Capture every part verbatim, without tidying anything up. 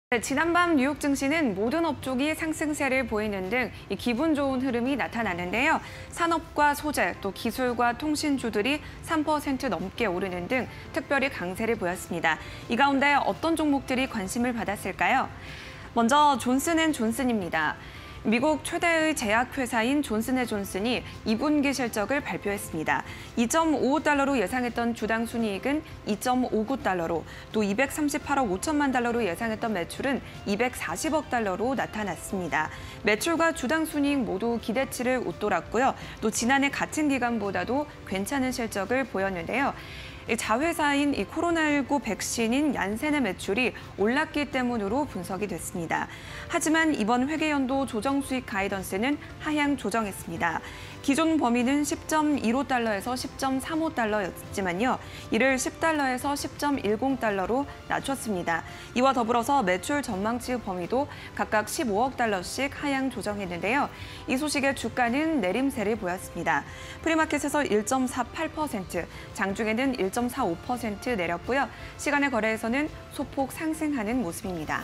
네, 지난밤 뉴욕 증시는 모든 업종이 상승세를 보이는 등 기분 좋은 흐름이 나타나는데요. 산업과 소재, 또 기술과 통신주들이 삼 퍼센트 넘게 오르는 등 특별히 강세를 보였습니다. 이 가운데 어떤 종목들이 관심을 받았을까요? 먼저 존슨앤존슨입니다. 미국 최대의 제약회사인 존슨앤존슨이 이 분기 실적을 발표했습니다. 이 점 오오 달러로 예상했던 주당 순이익은 이 점 오구 달러로, 또 이백삼십팔억 오천만 달러로 예상했던 매출은 이백사십억 달러로 나타났습니다. 매출과 주당 순이익 모두 기대치를 웃돌았고요. 또 지난해 같은 기간보다도 괜찮은 실적을 보였는데요. 자회사인 이 코로나십구 백신인 얀센의 매출이 올랐기 때문으로 분석이 됐습니다. 하지만 이번 회계연도 조정 수익 가이던스는 하향 조정했습니다. 기존 범위는 십 점 일오 달러에서 십 점 삼오 달러였지만요. 이를 십 달러에서 십 점 일공 달러로 낮췄습니다. 이와 더불어서 매출 전망치 범위도 각각 십오억 달러씩 하향 조정했는데요. 이 소식에 주가는 내림세를 보였습니다. 프리마켓에서 일 점 사팔 퍼센트, 장중에는 일 점 사오 퍼센트 내렸고요. 시간의 거래에서는 소폭 상승하는 모습입니다.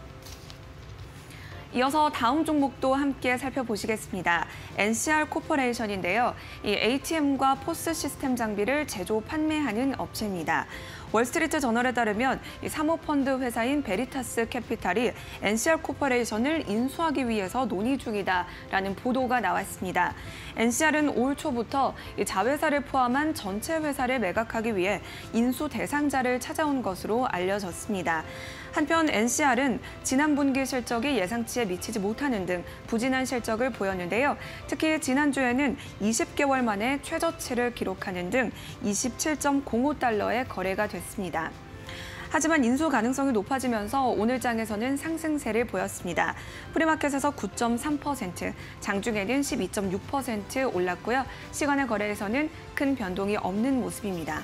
이어서 다음 종목도 함께 살펴보시겠습니다. 엔씨알 코퍼레이션인데요. 이 에이티엠과 포스 시스템 장비를 제조 판매하는 업체입니다. 월스트리트 저널에 따르면 이 사모펀드 회사인 베리타스 캐피탈이 엔씨알 코퍼레이션을 인수하기 위해서 논의 중이다라는 보도가 나왔습니다. 엔씨알은 올 초부터 이 자회사를 포함한 전체 회사를 매각하기 위해 인수 대상자를 찾아온 것으로 알려졌습니다. 한편 엔씨알은 지난 분기 실적이 예상치에 미치지 못하는 등 부진한 실적을 보였는데요. 특히 지난주에는 이십 개월 만에 최저치를 기록하는 등 이십칠 점 공오 달러의 거래가 됐습니다. 하지만 인수 가능성이 높아지면서 오늘 장에서는 상승세를 보였습니다. 프리마켓에서 구 점 삼 퍼센트, 장중에는 십이 점 육 퍼센트 올랐고요. 시간의 거래에서는 큰 변동이 없는 모습입니다.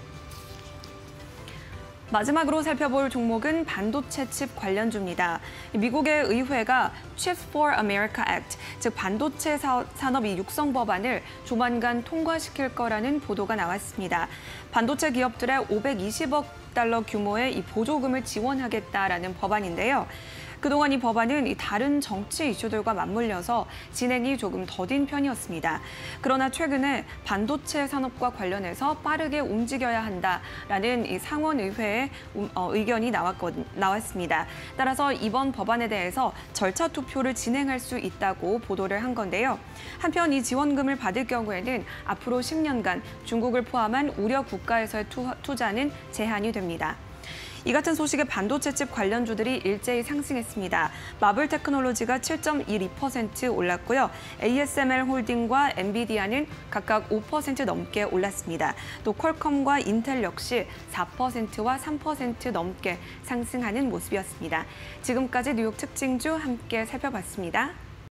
마지막으로 살펴볼 종목은 반도체 칩 관련주입니다. 미국의 의회가 Chips for America Act, 즉 반도체 산업 육성 법안을 조만간 통과시킬 거라는 보도가 나왔습니다. 반도체 기업들의 오백이십억 달러 규모의 이 보조금을 지원하겠다라는 법안인데요. 그동안 이 법안은 다른 정치 이슈들과 맞물려서 진행이 조금 더딘 편이었습니다. 그러나 최근에 반도체 산업과 관련해서 빠르게 움직여야 한다라는 이 상원의회의 의견이 나왔습니다. 따라서 이번 법안에 대해서 절차 투표를 진행할 수 있다고 보도를 한 건데요. 한편 이 지원금을 받을 경우에는 앞으로 십 년간 중국을 포함한 우려 국가에서의 투자는 제한이 됩니다. 이 같은 소식에 반도체 칩 관련주들이 일제히 상승했습니다. 마블 테크놀로지가 칠 점 일이 퍼센트 올랐고요. 에이에스엠엘 홀딩과 엔비디아는 각각 오 퍼센트 넘게 올랐습니다. 또 퀄컴과 인텔 역시 사 퍼센트와 삼 퍼센트 넘게 상승하는 모습이었습니다. 지금까지 뉴욕 특징주 함께 살펴봤습니다.